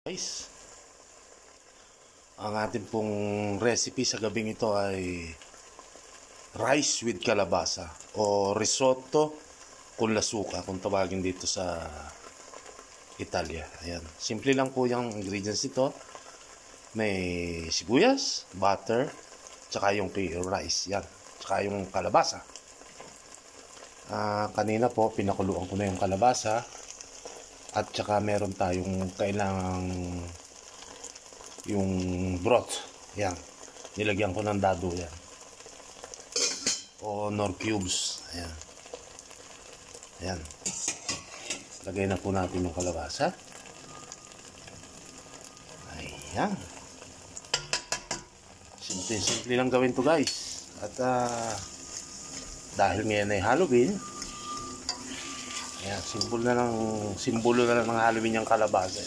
Guys, ang ating pong recipe sa gabing ito ay rice with kalabasa o risotto con la suka kung tawagin dito sa Italia. Ayan. Simple lang po yung ingredients ito. May sibuyas, butter, tsaka yung rice. Yan. Tsaka yung kalabasa. Kanina po, pinakuluan ko na yung kalabasa. At saka meron tayong kailangang yung broth. Yan. Nilagyan ko ng dado yan. O nor cubes. Ayan. Ayan. Lagay na po natin yung kalabasa. Ayan. Simple lang gawin to guys. At dahil ngayon ay Halloween, ayan, simbolo na lang ng Halloween yung kalabasa.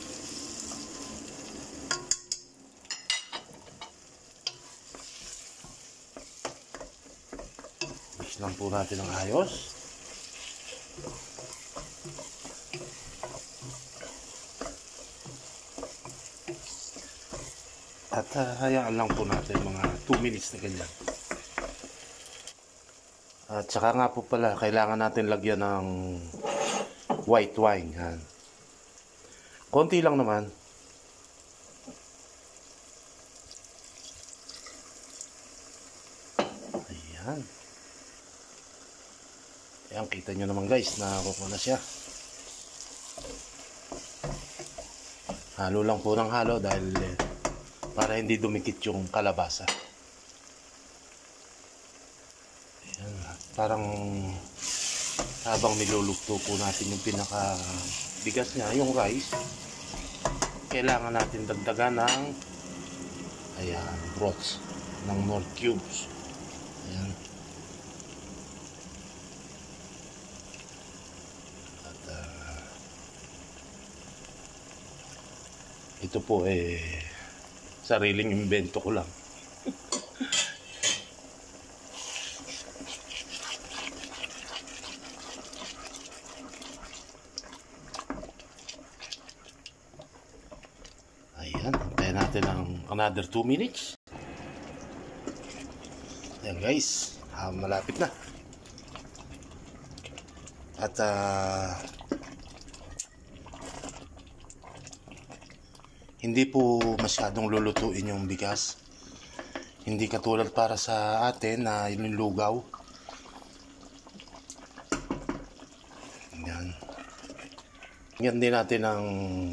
Mix lang po natin ng ayos. At hayaan lang po natin mga 2 minutes na ganyan. At saka nga po pala, kailangan natin lagyan ng white wine. Yan. Konti lang naman. Ayan. Ayan, kita nyo naman guys, nakakuha na siya. Halo lang po ng halo dahil para hindi dumikit yung kalabasa. Ayan, parang habang niluluto po natin yung pinaka bigas niya, yung rice, kailangan natin dagdagan ng ayan, broth ng nor cubes. Ayan. At ito po sariling invento ko lang. Ayan, antayin natin ng another 2 minutes. Ayan guys, malapit na. At hindi po masyadong lulutuin yung bigas. Hindi katulad para sa atin na lugaw. Ayan. Yan din natin ng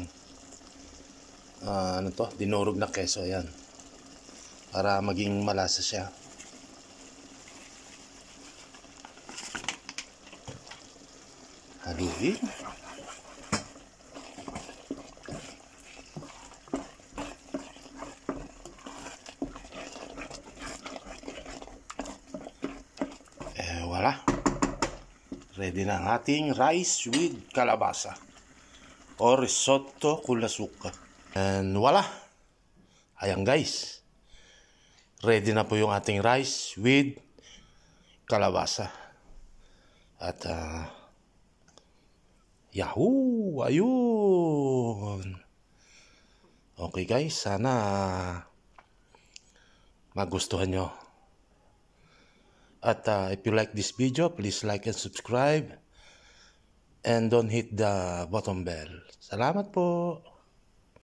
dinurog na keso. Ayan. Para maging malasa siya. Haluin. Wala. Ready na ang ating rice with kalabasa o risotto con la suka. And wala. Ayan guys. Ready na po yung ating rice with kalabasa. At yahoo! Ayun! Okay guys, sana magustuhan nyo. At if you like this video, please like and subscribe. And don't hit the button bell. Salamat po!